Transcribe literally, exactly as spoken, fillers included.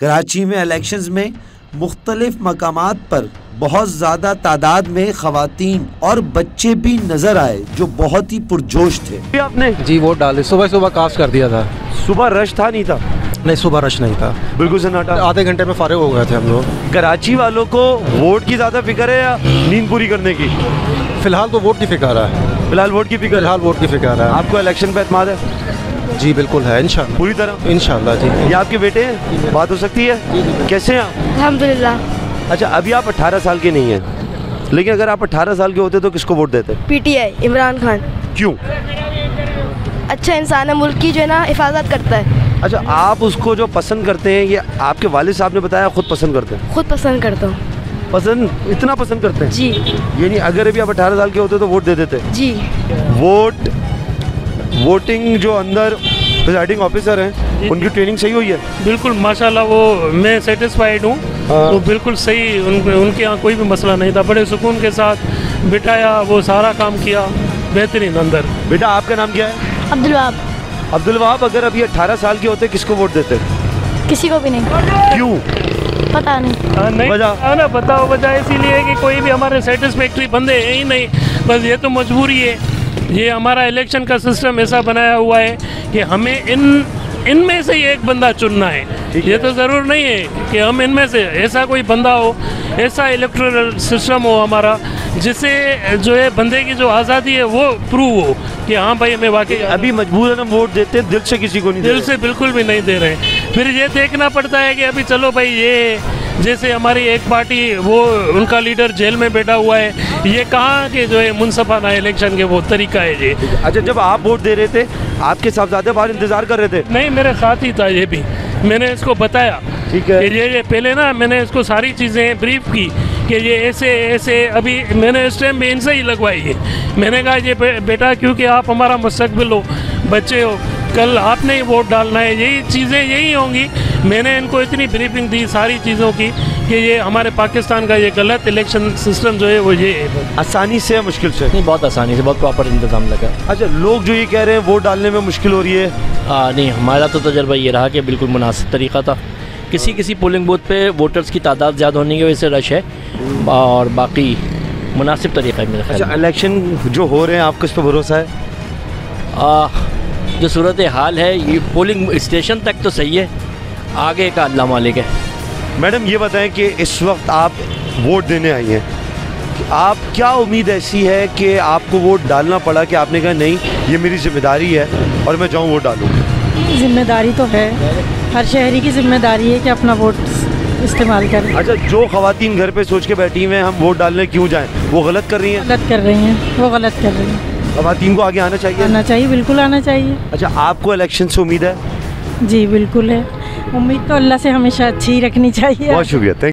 कराची में इलेक्शंस में मुख्तलिफ मकामात पर बहुत ज़्यादा तादाद में ख़वातीन और बच्चे भी नज़र आए जो बहुत ही पुरजोश थे। आपने जी वोट डाले, सुबह सुबह कास्ट कर दिया था। सुबह रश था नहीं था? नहीं, सुबह रश नहीं था, बिल्कुल सन्नाटा। आधे घंटे में फारिग हो गए थे हम लोग। कराची वालों को वोट की ज़्यादा फिक्र है या नींद पूरी करने की? फिलहाल तो वोट की फिक्र है। फिलहाल वोट की फिक्र फिलहाल वोट की फिक्र है। आपको इलेक्शन पे एतमाद है? जी बिल्कुल है, इंशाल्लाह पूरी तरह इंशाल्लाह जी। ये आपके बेटे हैं, बात हो सकती है? कैसे हैं आप? अल्हम्दुलिल्लाह। अच्छा, अभी आप अठारह साल के नहीं हैं, लेकिन अगर आप अठारह साल के होते तो किसको वोट देते? पीटीआई, इमरान खान। क्यों? अच्छा इंसान है, मुल्क की जो है ना हिफाजत करता है। अच्छा, आप उसको जो पसंद करते हैं, ये आपके वालिद साहब ने बताया, खुद पसंद करते हैं? खुद पसंद करता हूँ। पसंद इतना पसंद करते हैं जी। यानी अगर अभी आप अठारह साल के होते तो वोट दे देते? जी। वोट वोटिंग जो अंदर प्रिजाइडिंग ऑफिसर हैं, उनकी ट्रेनिंग सही हुई है? बिल्कुल माशाल्लाह, वो मैं सेटिस्फाइड हूँ। वो बिल्कुल सही, उन, उनके यहाँ कोई भी मसला नहीं था, बड़े सुकून के साथ बिठाया, वो सारा काम किया बेहतरीन अंदर। बेटा आपका नाम क्या है? अब्दुल वहाब। अब्दुल वहाब, अगर अभी अठारह साल के होते किसको वोट देते? किसी को भी नहीं। क्यों? पता नहीं। आ, नहीं वजह? ना बताओ वजह इसीलिए कि कोई भी हमारे सेटिस्फैक्ट्री बंदे हैं ही नहीं, बस ये तो मजबूरी है। ये हमारा इलेक्शन का सिस्टम ऐसा बनाया हुआ है कि हमें इन इनमें से ही एक बंदा चुनना है। ये तो ज़रूर नहीं है कि हम इनमें से ऐसा कोई बंदा हो, ऐसा इलेक्टोरल सिस्टम हो हमारा, जिससे जो है बंदे की जो आज़ादी है वो प्रूव हो कि हाँ भाई हमें वाकई। अभी मजबूरन हम वोट देते हैं, दिल से किसी को नहीं, दिल से बिल्कुल भी नहीं दे रहे। फिर ये देखना पड़ता है कि अभी चलो भाई, ये जैसे हमारी एक पार्टी, वो उनका लीडर जेल में बैठा हुआ है, ये कहाँ के जो है मुनसफाना इलेक्शन के वो तरीका है ये। अच्छा, जब आप वोट दे रहे थे, आपके साहबजादे बाहर इंतजार कर रहे थे? नहीं, मेरे साथ ही था ये भी, मैंने इसको बताया। ठीक है। कि ये ये पहले ना मैंने इसको सारी चीज़ें ब्रीफ की कि ये ऐसे ऐसे, अभी मैंने इस टाइम भी इनसे ही लगवाई है। मैंने कहा ये बे, बेटा क्योंकि आप हमारा मुस्तकबिल हो, बच्चे हो, कल आपने ही वोट डालना है, यही चीज़ें यही होंगी। मैंने इनको इतनी ब्रीफिंग दी सारी चीज़ों की कि ये हमारे पाकिस्तान का ये गलत इलेक्शन सिस्टम जो है वो ये है। आसानी से मुश्किल से? नहीं, बहुत आसानी से, बहुत प्रॉपर इंतज़ाम लगा। अच्छा, लोग जो ये कह रहे हैं वोट डालने में मुश्किल हो रही है? आ, नहीं, हमारा तो तजर्बा ये रहा कि बिल्कुल मुनासिब तरीका था। किसी किसी पोलिंग बूथ पे वोटर्स की तादाद ज़्यादा होने की वजह से रश है, और बाकी मुनासिब तरीका है मेरा ख्याल। अच्छा, इलेक्शन जो हो रहे हैं, आपको इस पर भरोसा है? आ, जो सूरत हाल है, ये पोलिंग स्टेशन तक तो सही है, आगे का अल्लाह मालिक है। मैडम ये बताएं कि इस वक्त आप वोट देने आई हैं, आप क्या उम्मीद ऐसी है कि आपको वोट डालना पड़ा कि आपने कहा नहीं ये मेरी जिम्मेदारी है और मैं जाऊँ वोट डालूँ? जिम्मेदारी तो है, हर शहरी की जिम्मेदारी है कि अपना वोट इस्तेमाल करें। अच्छा, जो ख़वातीन घर पे सोच के बैठी हुई हैं हम वोट डालने क्यों जाएं, वो गलत कर रही हैं? गलत कर रही हैं, वो गलत कर रही हैं। ख़वातीन को आगे आना चाहिए? आना चाहिए, बिल्कुल आना चाहिए। अच्छा, आपको इलेक्शन से उम्मीद है? जी बिल्कुल है, उम्मीद तो अल्लाह से हमेशा अच्छी ही रखनी चाहिए। बहुत शुक्रिया।